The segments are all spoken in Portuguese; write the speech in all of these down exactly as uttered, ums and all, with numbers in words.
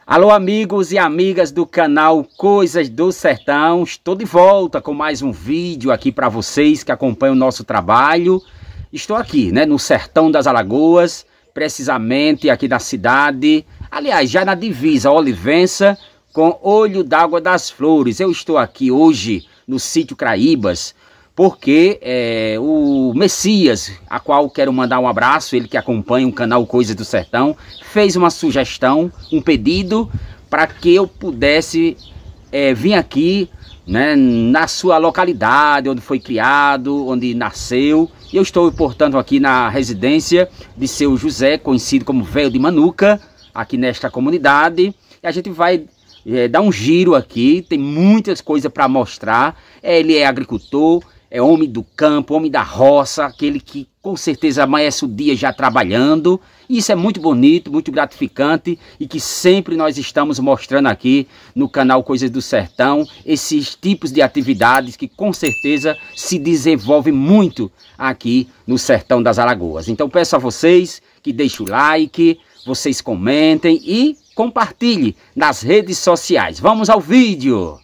Alô amigos e amigas do canal Coisas do Sertão, estou de volta com mais um vídeo aqui para vocês que acompanham o nosso trabalho. Estou aqui, né, no Sertão das Alagoas, precisamente aqui na cidade, aliás, já na divisa Olivença com Olho d'Água das Flores. Eu estou aqui hoje no sítio Craíbas, porque é, o Messias, a qual quero mandar um abraço, ele que acompanha o canal Coisas do Sertão, fez uma sugestão, um pedido para que eu pudesse é, vir aqui, né, na sua localidade, onde foi criado, onde nasceu. E eu estou, portanto, aqui na residência de seu José, conhecido como Velho de Manuca, aqui nesta comunidade. E a gente vai é, dar um giro aqui, tem muitas coisas para mostrar. Ele é agricultor, é homem do campo, homem da roça, aquele que com certeza amanhece o dia já trabalhando. E isso é muito bonito, muito gratificante e que sempre nós estamos mostrando aqui no canal Coisas do Sertão, esses tipos de atividades que com certeza se desenvolvem muito aqui no Sertão das Alagoas. Então peço a vocês que deixem o like, vocês comentem e compartilhem nas redes sociais. Vamos ao vídeo!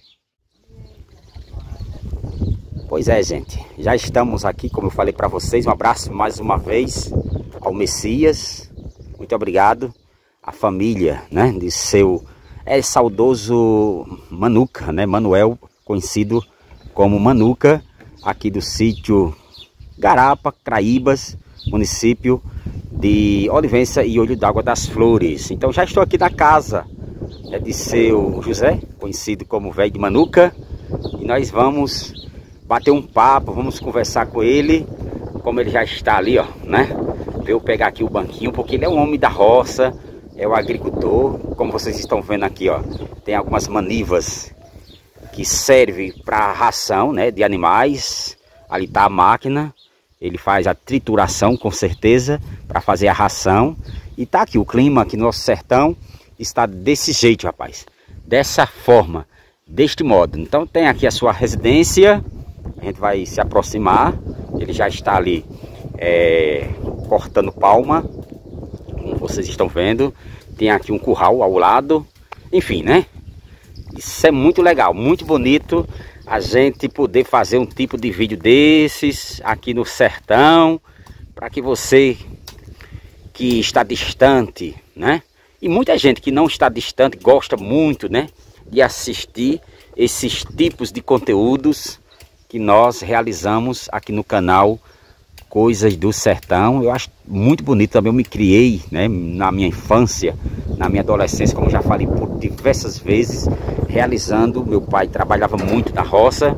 Pois é, gente, já estamos aqui, como eu falei para vocês, um abraço mais uma vez ao Messias, muito obrigado, a família, né, de seu é, saudoso Manuca, né, Manuel, conhecido como Manuca, aqui do sítio Garapa, Craíbas, município de Olivença e Olho d'Água das Flores. Então já estou aqui na casa é, de seu José, conhecido como Velho de Manuca, e nós vamos bater um papo, vamos conversar com ele, como ele já está ali, ó, né? Veio pegar aqui o banquinho, porque ele é um homem da roça, é o agricultor, como vocês estão vendo aqui, ó. Tem algumas manivas que servem para ração, né, de animais. Ali tá a máquina, ele faz a trituração, com certeza, para fazer a ração. E tá aqui, o clima aqui no nosso sertão está desse jeito, rapaz. Dessa forma, deste modo. Então tem aqui a sua residência. A gente vai se aproximar, ele já está ali é, cortando palma, como vocês estão vendo. Tem aqui um curral ao lado, enfim, né? Isso é muito legal, muito bonito a gente poder fazer um tipo de vídeo desses aqui no sertão, para que você que está distante, né? E muita gente que não está distante gosta muito, né, de assistir esses tipos de conteúdos que nós realizamos aqui no canal Coisas do Sertão. Eu acho muito bonito também, eu me criei, né, na minha infância, na minha adolescência, como já falei por diversas vezes, realizando. Meu pai trabalhava muito na roça,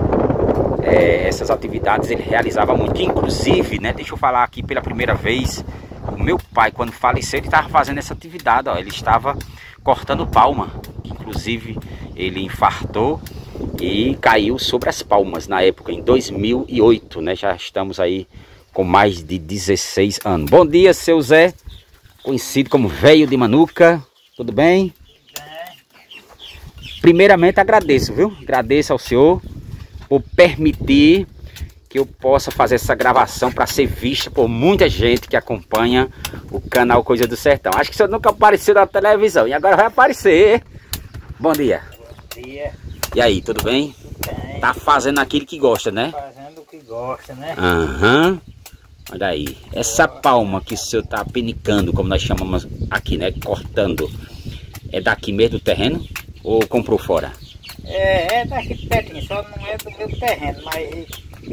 é, essas atividades ele realizava muito, que inclusive, né, deixa eu falar aqui pela primeira vez, o meu pai, quando faleceu, ele estava fazendo essa atividade, ó, ele estava cortando palma, que inclusive ele infartou e caiu sobre as palmas na época, em dois mil e oito, né? Já estamos aí com mais de dezesseis anos. Bom dia, seu Zé, conhecido como Velho de Manuca, tudo bem? Primeiramente agradeço, viu? Agradeço ao senhor por permitir que eu possa fazer essa gravação para ser vista por muita gente que acompanha o canal Coisa do Sertão. Acho que o senhor nunca apareceu na televisão e agora vai aparecer. Bom dia. Bom dia. E aí, tudo bem? Tudo bem. Tá fazendo aquilo que gosta, né? Fazendo o que gosta, né? Aham. Uhum. Olha aí. Essa palma que o senhor tá penicando, como nós chamamos aqui, né? Cortando. É daqui mesmo do terreno? Ou comprou fora? É, é daqui pertinho, só não é do meu terreno, mas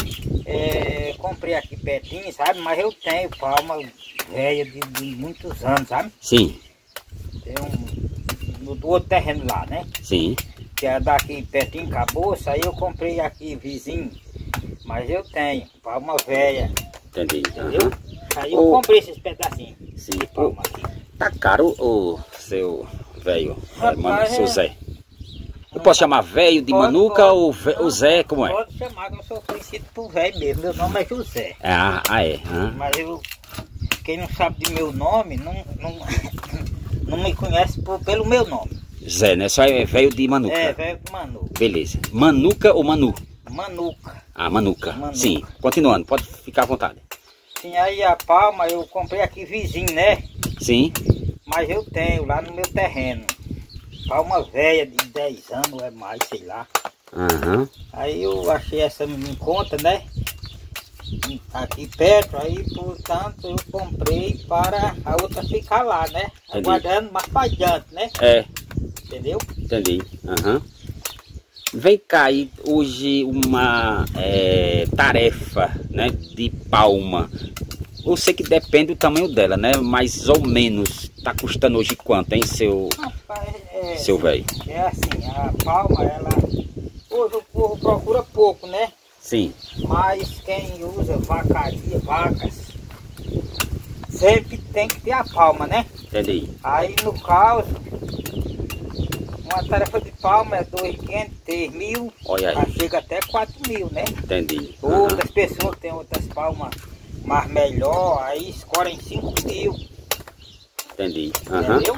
é, comprei aqui pertinho, sabe? Mas eu tenho palma velha de, de muitos anos, sabe? Sim. Tem um no, do outro terreno lá, né? Sim. Que é daqui pertinho, acabou, aí eu comprei aqui vizinho, mas eu tenho palma velha. Entendi. Entendeu? Uhum. Aí eu o... comprei esses pedacinhos Sim. de palma aqui. Tá caro o seu velho, mano, seu é... Zé? Eu posso chamar Velho de Manuca pode, ou vé... o Zé, como é? Pode chamar, eu sou conhecido por velho mesmo, meu nome é José. Ah, ah é. Uhum. Mas eu, quem não sabe de meu nome, não, não, não me conhece por, pelo meu nome. Zé, né? Só é Velho de Manuca. É, Velho de Manuca. Beleza. Manuca ou Manu? Manuca. Ah, Manuca. Manuca. Sim, continuando, pode ficar à vontade. Sim, aí a palma eu comprei aqui vizinho, né? Sim. Mas eu tenho lá no meu terreno. palma velha de dez anos, é mais, sei lá. Uhum. Aí eu achei essa em conta, né? Aqui perto, aí portanto eu comprei para a outra ficar lá, né? Entendi. Aguardando mais para adiante, né? É. Entendeu? Entendi. Uhum. Vem cá aí hoje uma é, tarefa, né, de palma. Eu sei que depende do tamanho dela, né? Mais ou menos tá custando hoje quanto, hein, seu, Rapaz, é, seu velho? É assim, a palma, ela... Hoje o povo procura pouco, né? Sim. Mas quem usa vacaria, vacas, sempre tem que ter a palma, né? Entendi. Aí no caso, uma tarefa de palma é dois mil e quinhentos, três mil, Olha aí. já chega até quatro mil, né? Entendi. Uhum. Outras pessoas que têm outras palmas mais melhor, aí escolhem cinco mil. Entendi. Uhum. Entendeu?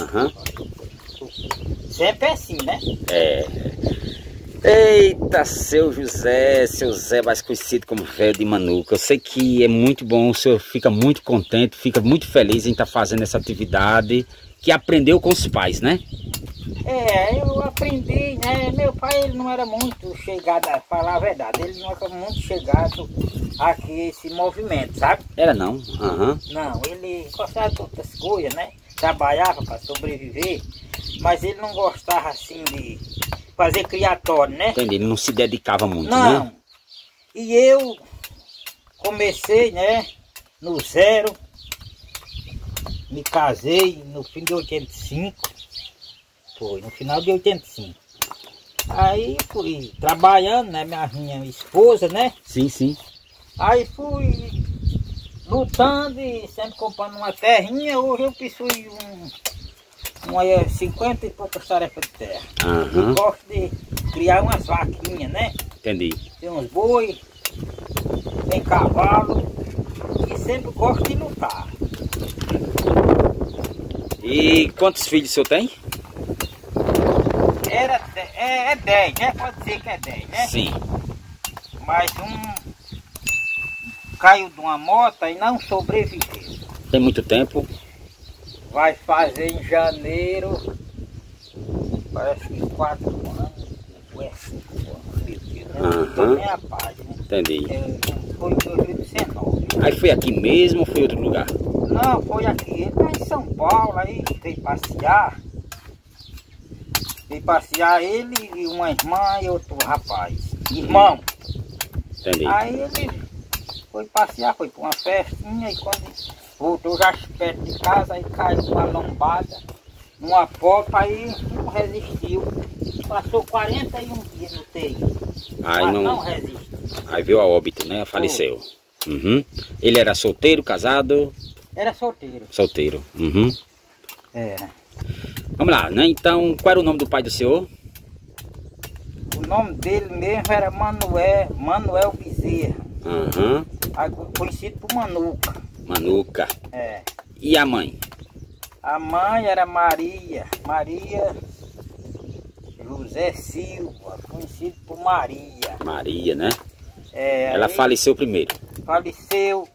Uhum. Sempre é assim, né? É. Eita, seu José, seu Zé, mais conhecido como Velho de Manuca. Eu sei que é muito bom, o senhor fica muito contente, fica muito feliz em estar fazendo essa atividade que aprendeu com os pais, né? É, eu aprendi, né? Meu pai ele não era muito chegado, a falar a verdade, ele não era muito chegado aqui esse movimento, sabe? Era não? Uhum. Não, ele gostava de outras coisas, né? Trabalhava para sobreviver, mas ele não gostava assim de fazer criatório, né? Entendi, ele não se dedicava muito, não. né? E eu comecei, né, no zero, me casei no fim de oitenta e cinco, foi, no final de oitenta e cinco. Aí fui trabalhando, né, minha, minha esposa, né? Sim, sim. Aí fui lutando e sempre comprando uma terrinha, hoje eu possui um... Uma, cinquenta e poucas tarefas de terra. Uhum. Eu gosto de criar umas vaquinhas, né? Entendi. Tem uns boi, tem cavalo e sempre gosto de lutar. E quantos filhos o senhor tem? Era, é, é dez, né? Pode dizer que é dez, né? Sim. Mas um caiu de uma moto e não sobreviveu. Tem muito tempo? Vai fazer em janeiro, parece que quatro anos, ou é cinco anos, meu Deus, né? Uhum. Tô nem a paz, né? Entendi. É, foi em dois mil e dezenove. Aí foi aqui mesmo ou foi em outro lugar? Não, foi aqui, ele tá em São Paulo, aí veio passear. Veio passear ele e uma irmã e outro rapaz, irmão. Entendi. Aí ele foi passear, foi para uma festinha e quando voltou já perto de casa, aí caiu uma lombada, numa popa, aí não resistiu. Passou quarenta e um dias no U T I, Aí mas não... não resiste. Aí veio a óbito, né? Faleceu. Uhum. Ele era solteiro, casado? Era solteiro. Solteiro. Uhum. Era. Vamos lá, né? Então, qual era o nome do pai do senhor? O nome dele mesmo era Manuel, Manuel Bezerra. Uhum. Conhecido por Manuca. Manuca. É. E a mãe? A mãe era Maria, Maria José Silva, conhecido por Maria. Maria, né? É, Ela aí faleceu primeiro. Faleceu,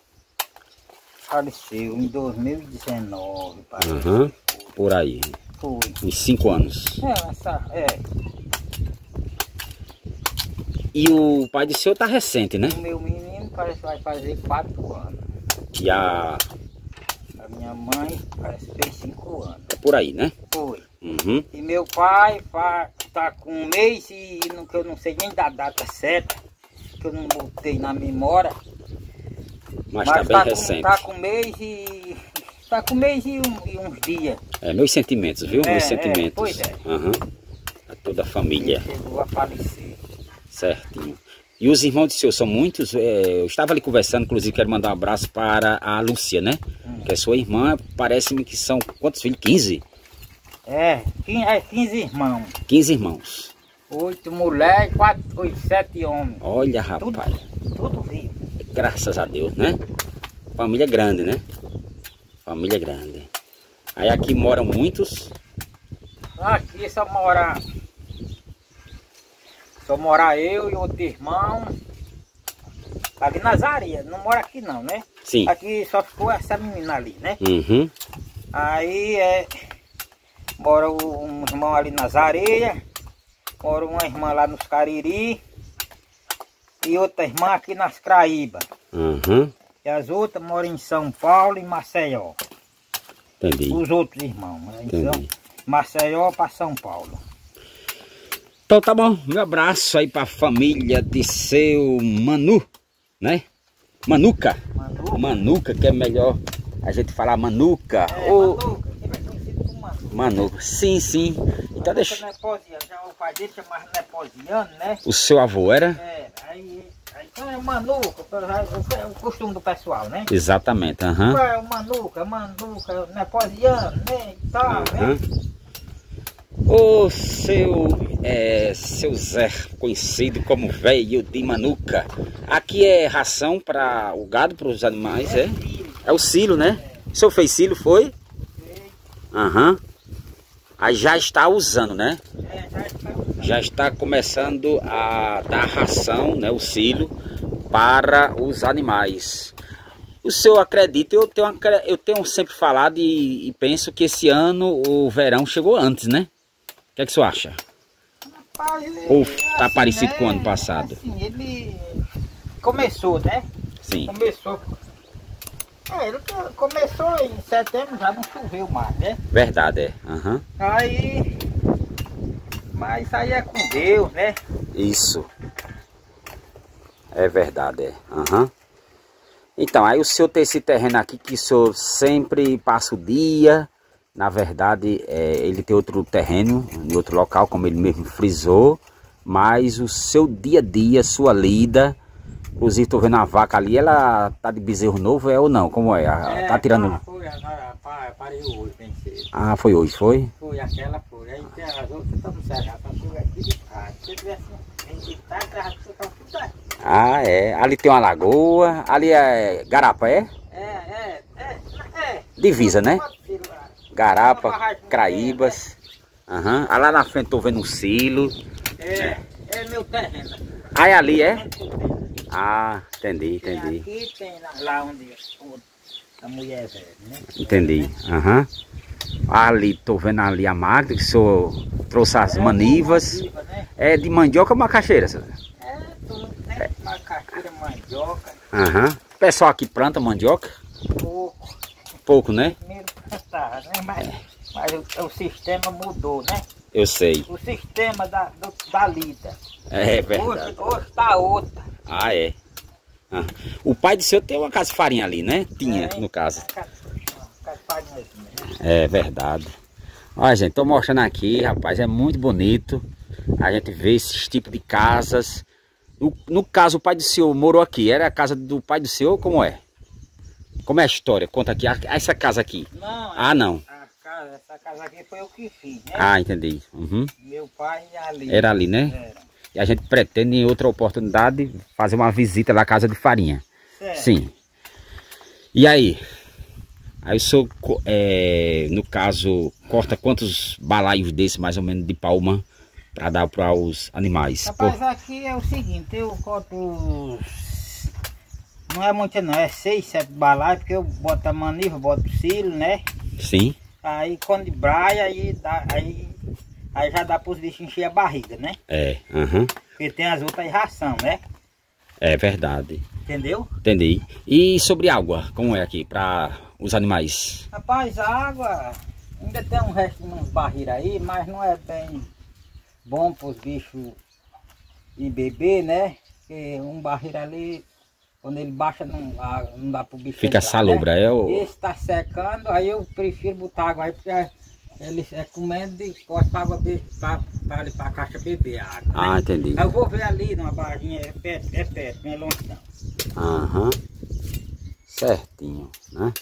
faleceu em dois mil e dezenove, parece. Uhum. Por aí. Foi. Uns cinco anos. É, essa, é. E o pai do senhor tá recente, né? O meu menino parece que vai fazer quatro anos. E a... A minha mãe parece que fez cinco anos. É por aí, né? Foi. Uhum. E meu pai está com um mês e não, que eu não sei nem da data certa, que eu não botei na memória. Mas está bem tá recente. Com, tá com mês e... Está com mês e, um, e uns dias. É, meus sentimentos, viu? É, meus é, sentimentos. pois é. Uhum. A toda a família. Ele chegou a falecer. Certinho. E os irmãos do senhor são muitos? É, eu estava ali conversando, inclusive quero mandar um abraço para a Lúcia, né? Hum. Que é sua irmã, parece-me que são quantos filhos? quinze? É, quinze irmãos. quinze irmãos. Oito mulheres, quatro, oito, sete homens. Olha, rapaz. Tudo, tudo vivo. Graças a Deus, né? Família grande, né? Família grande. Aí aqui moram muitos? Aqui só mora... Só mora eu e outro irmão. Ali nas areias, não mora aqui não, né? Sim. Aqui só ficou essa menina ali, né? Uhum. Aí é... mora um irmão ali nas areias, mora uma irmã lá nos Cariri e outra irmã aqui nas Craíbas. Uhum. E as outras moram em São Paulo e Maceió. Entendi. Os outros irmãos, né? Entendi. Então, Maceió para São Paulo. Então tá bom, um abraço aí pra família de seu Manu, né? Manuca. Manuca. Manuca, que é melhor a gente falar Manuca. É, ou... Manuca, que vai conhecido como Manuca. Manuca, sim, sim. Então deixa... Neposiano, já o pai dele chamava Neposiano, né? O seu avô era? É, aí, aí então é Manuca, é o costume do pessoal, né? Exatamente, aham. Uhum. É o Manuca, Manuca, Neposiano, né? E tal, uhum. né? O seu, é, seu Zé, conhecido como velho de Manuca. Aqui é ração para o gado, para os animais, é? É, é o silo, né? É. O senhor fez silo, foi? Aham. Uhum. Aí já está usando, né? É, já está usando. Já está começando a dar ração, né? O silo para os animais. O senhor acredita, eu tenho, eu tenho sempre falado e, e penso que esse ano o verão chegou antes, né? O que é que o senhor acha? Rapaz, ou está assim, parecido, né, com o ano passado? Assim, ele começou, né? Sim. Começou. É, ele começou em setembro, já não choveu mais, né? Verdade, é. Uhum. Aí... Mas isso aí é com Deus, né? Isso. É verdade, é. Uhum. Então, aí o senhor tem esse terreno aqui que o senhor sempre passa o dia. Na verdade, é, ele tem outro terreno, em outro local, como ele mesmo frisou. Mas o seu dia a dia, sua lida... Inclusive, estou vendo a vaca ali, ela tá de bezerro novo, é ou não? Como é? É tá tirando... Ah, foi, agora pariu hoje, bem cedo. Ah, foi hoje, foi? Foi, aquela foi. Aí tem as outras, estamos cerradas, estamos aqui de tarde. Se tivesse de tarde, estava tudo aqui. Ah, é. Ali tem uma lagoa, ali é Garapa, é? É, é, é, é. Divisa, né? Garapa, Craíbas. Aham. Uhum. Lá na frente estou vendo um silo. É, é meu terreno. Ah, é ali, é? Ah, entendi, entendi. Aqui tem lá onde a mulher velha, né? Entendi, aham. Uhum. Ali, tô vendo ali a máquina, que o senhor trouxe as é, manivas. Mandiva, né? É de mandioca ou macaxeira, senhor? É, tudo, né? É. Macaxeira, mandioca. Aham. Uhum. O pessoal aqui planta mandioca? Pouco. Pouco, né? Primeiro plantava, né? Mas, mas o, o sistema mudou, né? Eu sei. O sistema da, do, da lida. É verdade. Hoje, hoje tá outra. Ah, é. Ah. O pai do senhor tem uma casa de farinha ali, né? Tinha, é, no caso. Casa de farinha, né? É verdade. Olha, gente, tô mostrando aqui, rapaz, é muito bonito. A gente vê esses tipos de casas. No, no caso, o pai do senhor morou aqui. Era a casa do pai do senhor? Como é? Como é a história? Conta aqui. Essa casa aqui. Não. Ah, não. A casa, essa casa aqui foi eu que fiz, né? Ah, entendi. Uhum. Meu pai ali. Era ali, né? Era. E a gente pretende, em outra oportunidade, fazer uma visita na casa de farinha. Certo. Sim. E aí? Aí o senhor, é, no caso, corta quantos balaios desse, mais ou menos, de palma, para dar para os animais? Rapaz, Por... aqui é o seguinte, eu corto... Não é muito não, é seis, sete balaios, porque eu boto a maniva, boto o silo, né? Sim. Aí quando braia, aí, dá, aí, aí já dá para os bichos encher a barriga, né? É, aham. Uhum. Porque tem as outras ração, né? É verdade. Entendeu? Entendi. E sobre água, como é aqui para os animais? Rapaz, a água ainda tem um resto de uns barreiros aí, mas não é bem bom para os bichos ir beber, né? Porque um barreiro ali, quando ele baixa, não, não dá para o bicho fica entrar, salobra, né? é o... Esse está secando, aí eu prefiro botar água aí, porque ele é comendo e corta para água para ali para a caixa beber a água. Ah, né? entendi. Aí eu vou ver ali numa barrinha, é perto, é perto, não é longe não. Aham. Certinho, né?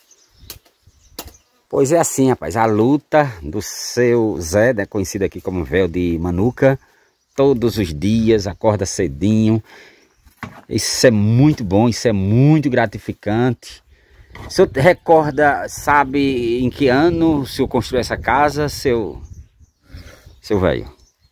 Pois é assim, rapaz, a luta do seu Zé, né, conhecido aqui como Véu de Manuca, todos os dias, acorda cedinho. Isso é muito bom, isso é muito gratificante. O senhor recorda, sabe em que ano o senhor construiu essa casa, seu, seu velho?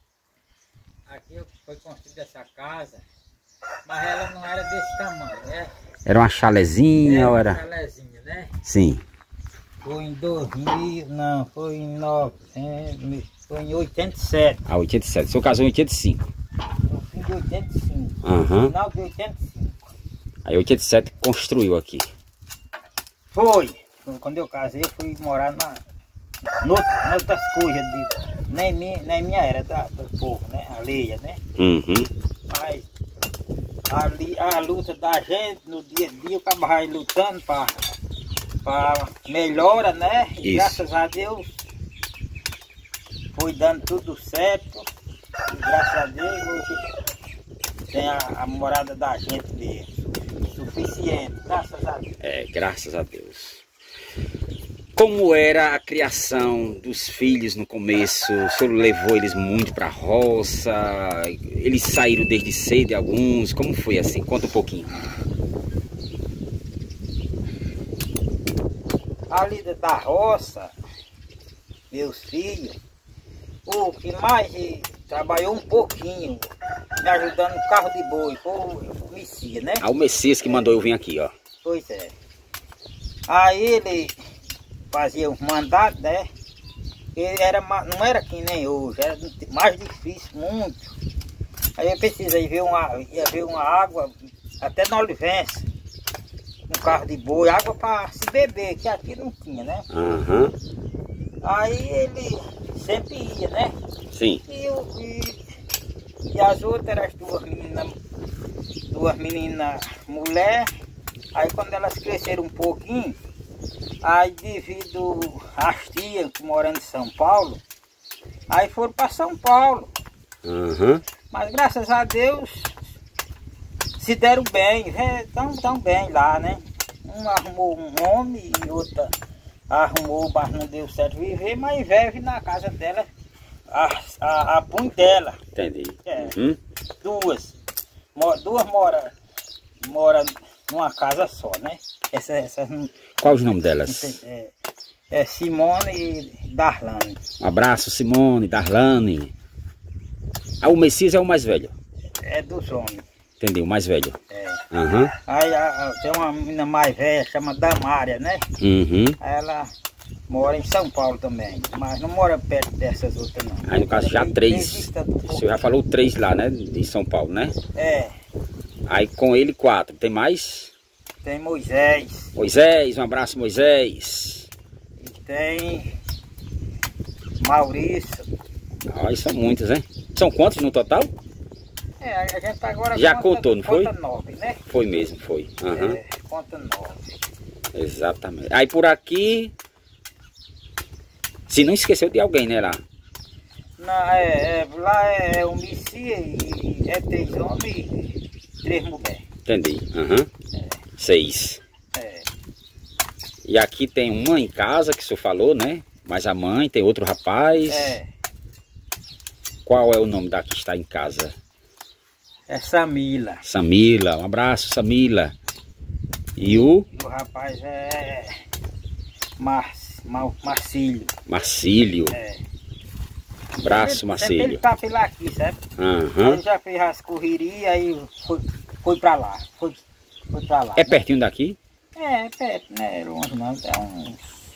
Aqui foi construída essa casa, mas ela não era desse tamanho, né? Era uma chalezinha era ou era? Uma chalezinha, né? Sim. Foi em dois mil, não, foi em novecentos, foi em oitenta e sete. Ah, oitenta e sete. O senhor casou em oitenta e cinco. No fim de oitenta e cinco. Uhum. No final de oitenta e cinco. Aí oitenta e sete construiu aqui. Foi. Quando eu casei, eu fui morar na, noutra, noutras coisas. De, nem, minha, nem minha era da, do povo, né? Alheia, né? Uhum. Mas ali, a luta da gente, no dia a dia, o cabo vai lutando para para melhora, né? E isso. Graças a Deus foi dando tudo certo. E graças a Deus hoje tem a, a morada da gente mesmo. Suficiente, graças a Deus. É, graças a Deus. Como era a criação dos filhos no começo? O senhor levou eles muito para a roça? Eles saíram desde cedo, alguns? Como foi assim? Conta um pouquinho. A lida da roça, meus filhos, o que mais trabalhou um pouquinho, me ajudando no carro de boi, foi o Messias, né? Ah, o Messias que mandou eu vir aqui, ó. Pois é. Aí ele fazia os mandados, né? Ele era, não era que nem hoje, era mais difícil, muito. Aí eu precisei ver uma, ia ver uma água, até na Olivença, um carro de boi, água para se beber, que aqui não tinha, né? Uhum. Aí ele sempre ia, né? Sim. E, eu, e, e as outras, as duas meninas, duas meninas mulher, aí quando elas cresceram um pouquinho, aí devido às tias que moram em São Paulo, aí foram para São Paulo. Uhum. Mas graças a Deus se deram bem, estão tão bem lá, né? Um arrumou um homem e outra arrumou, mas não deu certo viver, mas vive na casa dela, a, a, a punho dela. Entendi. É, Uhum. Duas. Duas moram mora numa casa só, né? Essa, essa, Qual os nomes delas? É, é Simone e Darlane. Um abraço, Simone, Darlane. Ah, o Messias é o mais velho. É dos homens. Entendi, o mais velho. É. Uhum. Aí a, a, tem uma menina mais velha, chama Damária, né? Uhum. Aí ela mora em São Paulo também, mas não mora perto dessas outras não. Aí no caso já Tem- três. tem vista- O senhor já falou três lá, né? De São Paulo, né? É, Aí com ele quatro. Tem mais? tem Moisés, Moisés, um abraço, Moisés. e tem Maurício. Ah, são muitos, hein? São quantos no total? É, a gente agora Já conta, contou, não foi? Conta nove, né? Foi mesmo, foi. Uhum. É, conta nove. Exatamente. Aí por aqui... Se não esqueceu de alguém, né, lá? Não, é, é, lá é, é o Messias e é três homens e três mulheres. Entendi. Uhum. Seis. É, E aqui tem uma em casa, que o senhor falou, né? Mas a mãe, tem outro rapaz. é, Qual é o nome da que está em casa? é Samila. Samila. Um abraço, Samila. E o E o rapaz é Mar, Mar, Marcílio. Marcílio. É. Um abraço, Sempre Marcílio. ele tá pela aqui, sabe? Uhum. Ele já fez as correrias e foi, foi pra lá. Foi, foi pra lá. É pertinho daqui? É, é perto, né? Longe não. Dá uns.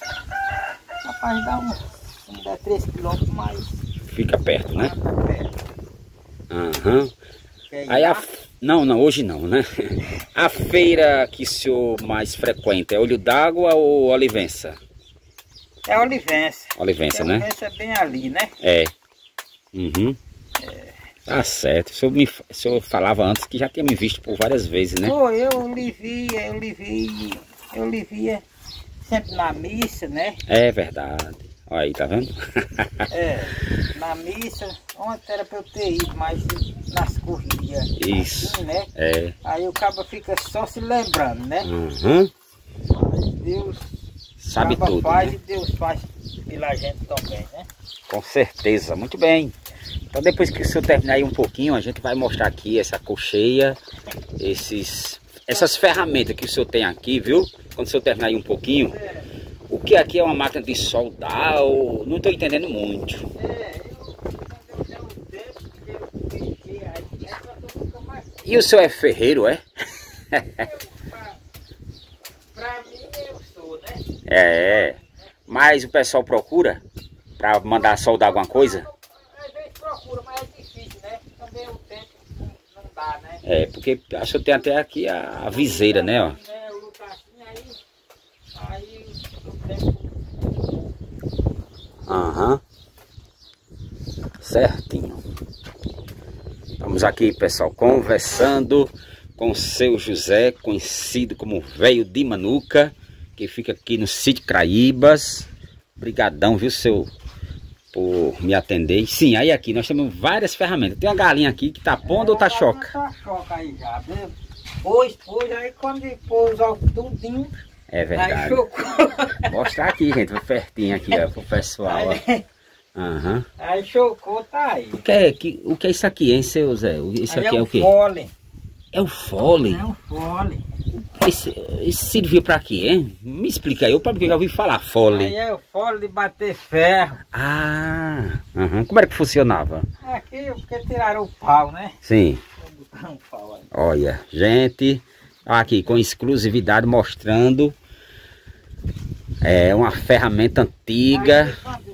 Rapaz, dá uns. Não dá três quilômetros, mas. Fica perto, né? Tá perto. Uhum. Quer ir Aí a... lá? Não, não, hoje não, né? A feira que o senhor mais frequenta é Olho d'Água ou Olivença? É Olivença. Olivença, É, né? Olivença é bem ali, né? É. Uhum. Tá certo. O senhor, me... o senhor falava antes que já tinha me visto por várias vezes, né? Pô, eu lhe via, eu lhe via, eu lhe via sempre na missa, né? É verdade. Olha aí, tá vendo? É, na missa, ontem era pra eu ter ido, mas nas corridas. Isso. Assim, né? É. Aí o cabo fica só se lembrando, né? Uhum. Mas Deus Sabe cabo tudo, faz né? e Deus faz pela gente também, né? Com certeza, muito bem. Então depois que o senhor terminar aí um pouquinho, a gente vai mostrar aqui essa colcheia, esses, essas ferramentas que o senhor tem aqui, viu? Quando o senhor terminar aí um pouquinho, o que aqui é uma máquina de soldar, ou... não estou entendendo muito. É, eu, quando eu der um tempo, que eu fiquei aí, essa eu nunca mais. E o senhor é ferreiro, é? Eu, pra, pra mim eu sou, né? É. É Mas o pessoal procura para mandar soldar alguma coisa? Às vezes procura, mas é difícil, né? Também o tempo não, não dá, né? É, porque acho que tem até aqui a, a viseira, né? Ó. É, o lugar assim, aí, aí o tempo... Aham. Certinho. Estamos aqui, pessoal, conversando com o seu José, conhecido como Velho de Manuca, que fica aqui no sítio Craíbas. Obrigadão, viu, seu, por me atender. Sim, aí aqui nós temos várias ferramentas. Tem uma galinha aqui que tá pondo é, ou tá choca? Tá choca aí já, viu? Pôs, pôs, aí quando pôs ao tudinho, é verdade. Aí chocou. Mostrar aqui, gente, pertinho aqui, ó, pro pessoal, ó. Uhum. Aí chocou, tá aí. O que é, que, o que é isso aqui, hein, seu Zé? Isso aí aqui é, é o quê? Fole. É o fole? É o fole. Esse, esse serviu pra quê, hein? Me explica aí, eu porque já ouvi falar fole. Aí é o fole de bater ferro. Ah, uhum. Como era que funcionava? Aqui porque tiraram o pau, né? Sim. Um pau aí. Olha, gente, aqui com exclusividade mostrando é uma ferramenta antiga.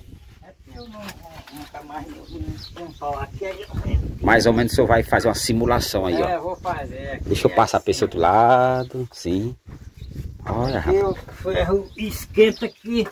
Mais ou menos o senhor vai fazer uma simulação aí, ó. É, vou fazer aqui. Deixa eu passar para esse outro lado, sim. Olha, rapaz. O ferro esquenta aqui,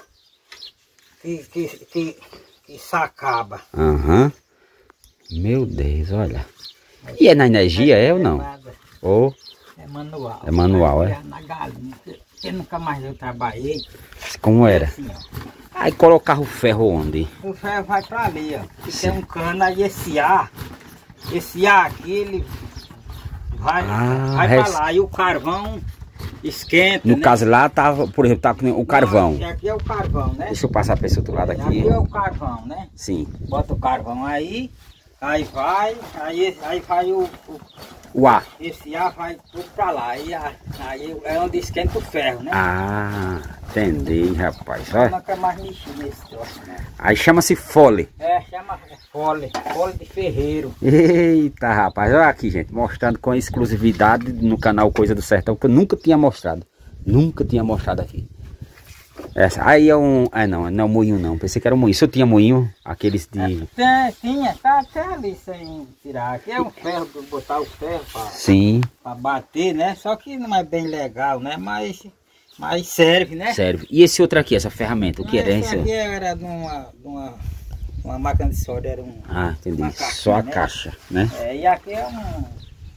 que, que, que, que se acaba. Aham. Uhum. Meu Deus, olha. E é na energia, é, é ou não? Nada. Ou? É manual. É manual, é? Na galinha. Eu nunca mais eu trabalhei. Como era? Assim, ó. Aí colocava o ferro onde? O ferro vai para ali, ó. Que tem um cano aí, esse ar. Esse ar aqui, ele vai, ah, vai res... para lá. E o carvão esquenta, no né? caso lá, tava, por exemplo, tá com o carvão. Não, aqui é o carvão, né? Deixa eu passar para esse outro lado aqui. Aqui é o carvão, né? Sim. Bota o carvão aí, aí vai, aí, aí vai o, o... o ar. Esse ar vai tudo para lá. Aí, aí é onde esquenta o ferro, né? Ah, entendi, rapaz. Eu nunca mais mexi nesse troço, né? Aí chama-se fole. É, chama fole. Fole de ferreiro. Eita, rapaz. Olha aqui, gente. Mostrando com exclusividade no canal Coisa do Sertão, que eu nunca tinha mostrado. Nunca tinha mostrado aqui. Essa. Aí é um... Ah, não. Não é um moinho, não. Pensei que era um moinho. Se eu tinha moinho, aqueles de... É, tinha. Tá até ali sem tirar. Aqui é um ferro, para botar o ferro para... Sim. Para bater, né? Só que não é bem legal, né? Mas... Mas serve, né? Serve. E esse outro aqui, essa ferramenta, o que era? Esse aqui era de uma, de uma, uma máquina de solda, era um... Ah, entendi. Caixinha, só a né? caixa, né? É, e aqui é um...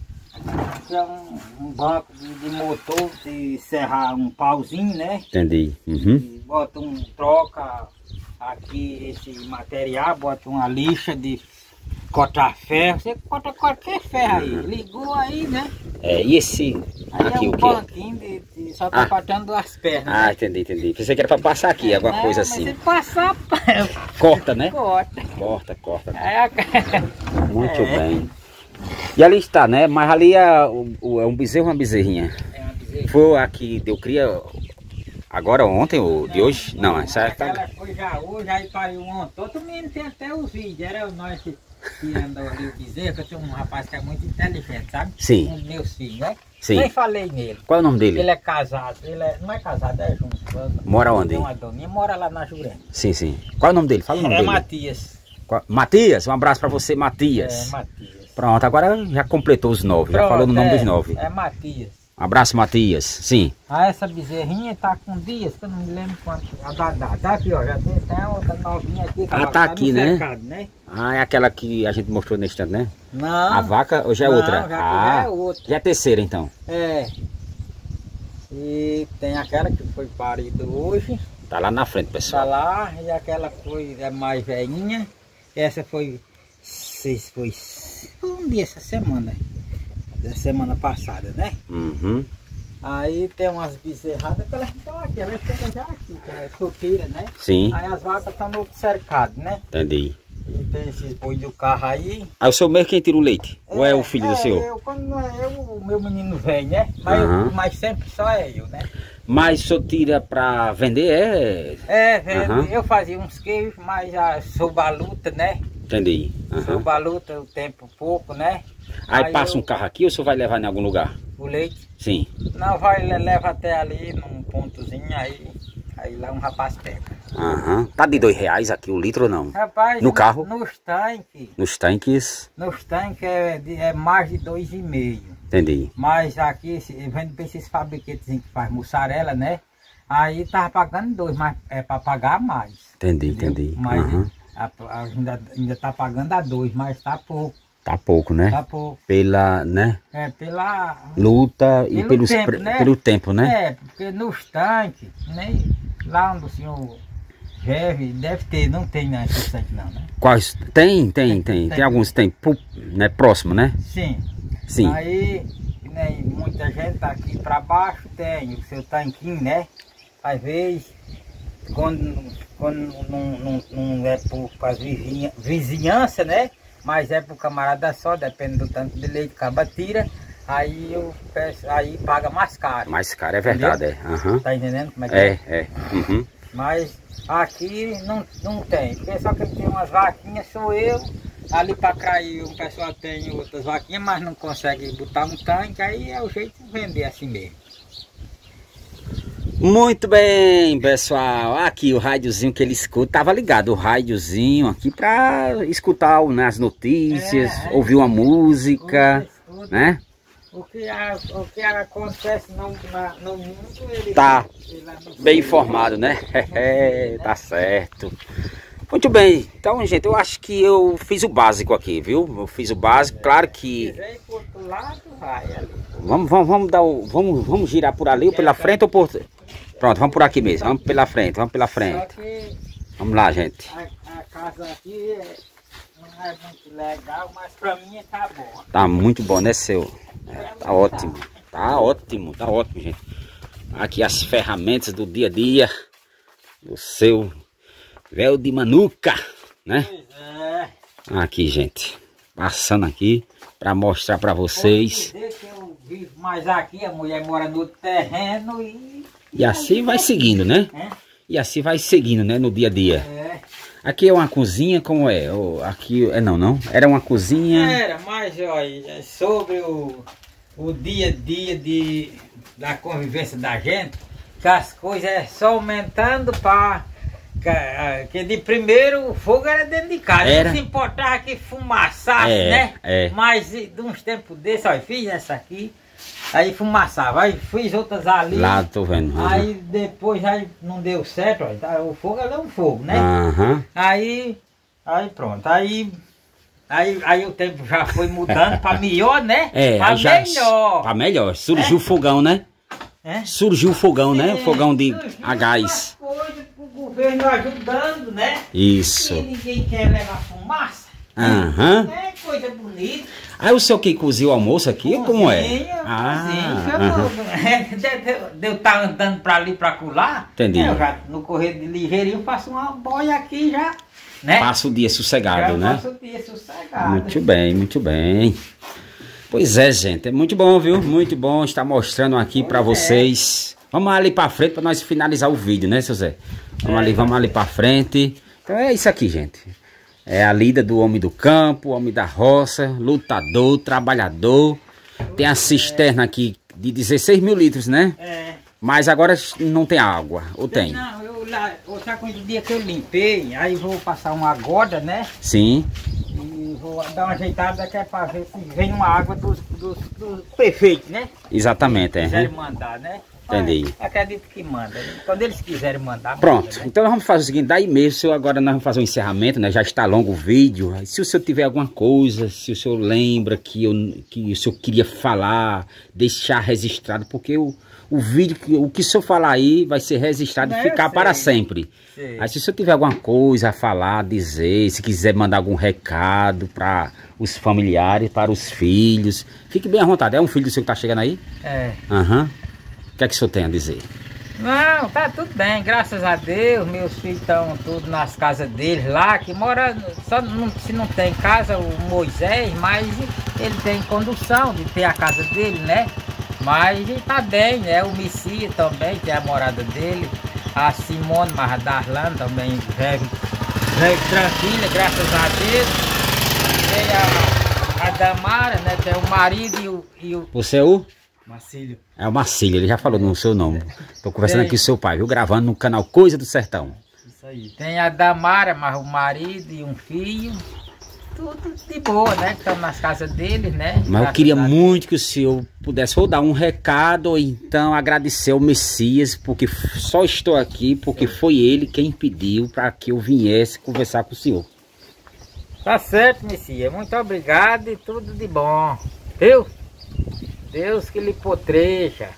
Aqui é um, um banco de, de motor, de serrar um pauzinho, né? Entendi. Uhum. E bota um... Troca aqui esse material, bota uma lixa de cortar ferro. Você corta qualquer ferro aí. Ligou aí, né? É, e esse aí aqui é um o que? banquinho de, de só tá ah. cortando as pernas. Ah, né? entendi, entendi. Pensei que era para passar aqui, alguma não, coisa mas assim. Se passar, corta, né? Corta. Corta, corta. É. Muito é. bem. E ali está, né? Mas ali é, o, o, é um bezerro ou uma bezerrinha? É uma bezerrinha. Foi a que deu cria agora, ontem ou de hoje? Não, essa é tá... foi já hoje, aí pariu ontem. Todo menino tem até os vídeos, era nós que, que andou ali o bezerro, que eu tenho um rapaz que é muito inteligente, sabe? Sim. Um dos meus filhos, né? Sim. Nem falei nele. Qual é o nome dele? Ele é casado, ele é, não é casado, é junto. Mora onde? Uma doninha, mora lá na Jurema. Sim, sim. Qual é o nome dele? Fala o nome é dele. É Matias. Qual... Matias, um abraço para você, Matias. É, Matias. Pronto, agora já completou os nove, Pronto, já falou no nome é, dos nove. É Matias. Um abraço, Matias. Sim. Ah, essa bezerrinha tá com dias, que eu não me lembro quanto. A Dadá, tá aqui, ó. Já tem até outra novinha aqui. Que ah, tá aqui, né? Cercado, né? Ah, é aquela que a gente mostrou nesse instante, né? Não. A vaca ou já é não, outra? Já, ah, já é outra. Já é terceira, então. É. E tem aquela que foi parida hoje. Tá lá na frente, pessoal. Tá lá, e aquela foi a mais velhinha. Essa foi, foi, foi um dia essa semana. Da semana passada, né? Uhum. Aí tem umas bezerradas que elas estão aqui, elas ficam já aqui, que é solteira, né? Sim. Aí as vacas estão no outro cercado, né? Entendi. E tem esses boi do carro aí. Aí o senhor mesmo quem tira o leite? É, ou é o filho é, do senhor? Eu, quando não é eu, o meu menino vem, né? Mas, uhum. eu, mas sempre só é eu, né? Mas o senhor tira pra vender, é? É, vendo. Uhum. Eu fazia uns queijos, mas já sou baluta, né? Entendi. Uhum. Sou baluta o tempo pouco, né? Aí, aí passa eu... um carro aqui ou o senhor vai levar em algum lugar? O leite? Sim. Não, vai, leva até ali num pontozinho, aí, aí lá um rapaz pega. Aham. Tá de dois reais aqui o litro ou não? Rapaz, no carro? Nos tanques. Nos tanques? Nos tanques é, de, é mais de dois e meio. Entendi. Mas aqui, vendo pra esses fabricantes que faz mussarela, né? Aí tava pagando dois, mas é pra pagar mais. Entendi, entendeu? entendi. Mas Uhum. a, a, ainda, ainda tá pagando a dois, mas tá pouco. Tá pouco, né? Tá pouco. Pela, né? É, pela... Luta e Pelo pelos, tempo, pre- né? pelo tempo, né? É, porque nos tanques, nem lá onde o senhor deve, deve ter, não tem né, esses tanques não, né? Quais? Tem, tem, tem. Tem, tem. alguns, tem, pu- né? Próximo, né? Sim. Sim. Aí, né, muita gente tá aqui para baixo, tem o seu tanquinho, né? Às vezes, quando, quando não, não, não é para as vizinha, vizinhança, né? Mas é para o camarada só, depende do tanto de leite que acaba tira, aí eu peço, aí paga mais caro. Mais caro, é verdade, é. Uhum. Tá entendendo como é que é? É, é. Uhum. Mas aqui não, não tem, porque só quem tem umas vaquinhas sou eu. Ali para Craí o pessoal tem outras vaquinhas, mas não consegue botar um tanque, aí é o jeito de vender assim mesmo. Muito bem, pessoal. Aqui o rádiozinho que ele escuta, tava ligado o rádiozinho aqui para escutar né, as notícias, É, é. ouvir uma música, Tudo, né? O que, a, o que acontece no, na, no mundo, ele Tá ele anuncia. bem informado, né? Tá certo. Muito bem. Então, gente, eu acho que eu fiz o básico aqui, viu? Eu fiz o básico, claro que... Se quiser ir pro outro lado, vai ali. Vamos, vamos, vamos dar o... Vamos, vamos girar por ali ou pela frente ou por... Pronto, vamos por aqui mesmo. Vamos pela frente, vamos pela Só frente. que Vamos lá, gente. a, a casa aqui é, não é muito legal, mas pra mim tá boa. Tá muito bom, né, seu? É, tá ótimo. Tá ótimo, tá ótimo, gente. Aqui as ferramentas do dia a dia do seu véu de manuca, né? Pois é. Aqui, gente. Passando aqui para mostrar para vocês. Pode dizer que eu vivo mais aqui, a mulher mora no terreno e... E assim vai seguindo, né? É? E assim vai seguindo, né? No dia a dia. É. Aqui é uma cozinha, como é? Oh, aqui é não, não? Era uma cozinha. Era, mas olha, sobre o, o dia a dia de, da convivência da gente, que as coisas é só aumentando para que, que de primeiro o fogo era dentro de casa. Era. Não se importava que fumaçasse, É, né? é. Mas de uns tempos desses, olha, fiz essa aqui, aí fumaçava, aí fiz outras ali. Lá, tô vendo. Uhum. Aí depois aí não deu certo, olha, tá, o fogo é um fogo, né? Aham. Aí, aí pronto, aí, aí, aí o tempo já foi mudando para melhor, né? É, Para aí já. melhor. Pra melhor. Surgiu o fogão, né? É? Surgiu o fogão, né? O É, fogão de surgiu a gás. umas coisas pro governo ajudando, né? Isso. E ninguém quer levar fumaça. Aham. É coisa bonita. Aí o senhor que cozinha o almoço aqui, como é? Cozinha, Ah, cozinha, aham. eu- de, de, de eu estar andando para ali, para colar. Entendi. Eu já, no correio de ligeirinho, faço uma boia aqui já, né? Passa o dia sossegado, já né? faço o dia sossegado. Muito bem, muito bem. Pois é, gente, é muito bom, viu? Muito bom estar mostrando aqui para Pois é. vocês. Vamos ali para frente para nós finalizar o vídeo, né, seu Zé? Vamos É. ali, vamos ali para frente. Então é isso aqui, gente. É a lida do homem do campo, homem da roça, lutador, trabalhador. Tem a cisterna aqui de dezesseis mil litros, né? É. Mas agora não tem água, ou tem? Não, eu lá, outra coisa, do dia que eu limpei, aí vou passar uma goda, né? Sim. E vou dar uma ajeitada que é para ver se vem uma água dos, dos, dos prefeitos, né? Exatamente, é. Quiserem mandar, né? Entendi. Mas acredito que manda. Né? Quando eles quiserem mandar, Pronto, manda, né? então nós vamos fazer o seguinte, daí mesmo, agora nós vamos fazer um encerramento, né? Já está longo o vídeo. Se o senhor tiver alguma coisa, se o senhor lembra que, eu, que o senhor queria falar, deixar registrado, porque o, o vídeo, o que o senhor falar aí vai ser registrado Não, e ficar eu para sei. sempre. Sei. Aí se o senhor tiver alguma coisa a falar, dizer, se quiser mandar algum recado para os familiares, para os filhos, fique bem à vontade. É um filho do senhor que está chegando aí? É. Aham. O que é que o senhor tem a dizer? Não, tá tudo bem, graças a Deus. Meus filhos estão tudo nas casas deles lá, que mora, só não, se não tem casa, o Moisés, mas ele tem condução de ter a casa dele, né? Mas ele tá bem, né? O Messias também, que é a morada dele. A Simone Mardarlan também vive, vive tranquila, graças a Deus. Tem a, a Damara, né? Tem o marido e o... E o Você é o? Marcílio. É o Marcílio, ele já falou no seu nome. Tô conversando Bem. aqui com o seu pai, viu? Gravando no canal Coisa do Sertão. Isso Aí. Tem a Damara, mas o marido e um filho. Tudo de boa, né? Que estão nas casas deles, né? Mas eu queria muito que o senhor pudesse ou dar um recado ou então agradecer ao Messias, porque só estou aqui porque foi ele quem pediu para que eu viesse conversar com o senhor. Tá certo, Messias. Muito obrigado e tudo de bom. Viu? Deus que lhe potreja.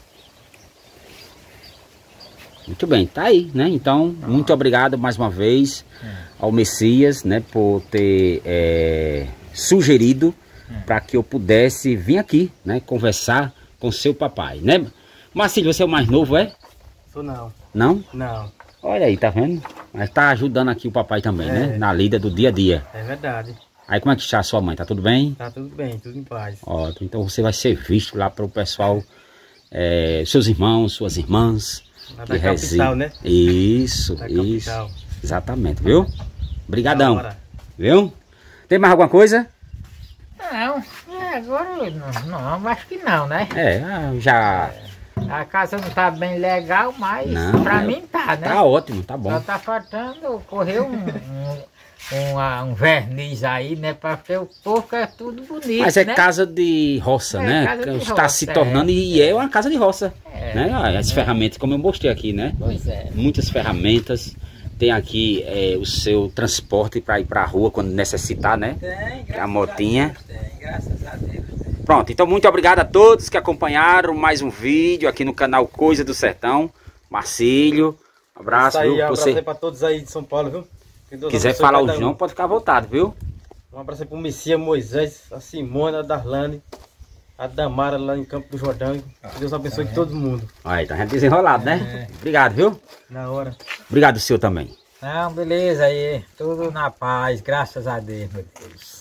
Muito bem, tá aí, né? Então, ah. muito obrigado mais uma vez hum. ao Messias, né? Por ter é, sugerido hum. para que eu pudesse vir aqui, né? Conversar com seu papai, né? Marcílio, você é o mais novo, é? Sou não. Não? Não. Olha aí, tá vendo? Mas tá ajudando aqui o papai também, é. né? Na lida do dia a dia. É verdade. Aí como é que está a sua mãe? Tá tudo bem? Tá tudo bem, tudo em paz. Ótimo, então você vai ser visto lá para o pessoal, é, seus irmãos, suas irmãs. Lá da capital, né? Isso, da isso. Capital. Exatamente, viu? Obrigadão. Viu? Tem mais alguma coisa? Não, é, agora não, não, acho que não, né? É, já... É, a casa não tá bem legal, mas não, pra é, mim tá, né? Tá ótimo, tá bom. Só tá faltando correr um... um Um, um verniz aí, né? Pra que o porco é tudo bonito. Mas é né? casa de roça, é, né? Casa de Está roça, se tornando é. e é uma casa de roça. É, né? As é. ferramentas, como eu mostrei aqui, né? Pois é. Muitas ferramentas. Tem aqui é, o seu transporte para ir para a rua quando necessitar, né? Tem, graças a motinha. A Deus, tem, graças a Deus. Tem. Pronto, então muito obrigado a todos que acompanharam mais um vídeo aqui no canal Coisa do Sertão. Marcílio, um abraço. Isso aí, viu? Um abraço Você... aí para todos aí de São Paulo, viu? Quiser falar o João, pode ficar à vontade, viu? Um abraço aí pro Messias, Moisés, a Simone, a Darlane, a Damara lá em Campo do Jordão. Que Deus abençoe é. todo mundo. Aí, tá desenrolado, né? É. Obrigado, viu? Na hora. Obrigado, o senhor também. Não, beleza aí. Tudo na paz, graças a Deus, meu Deus.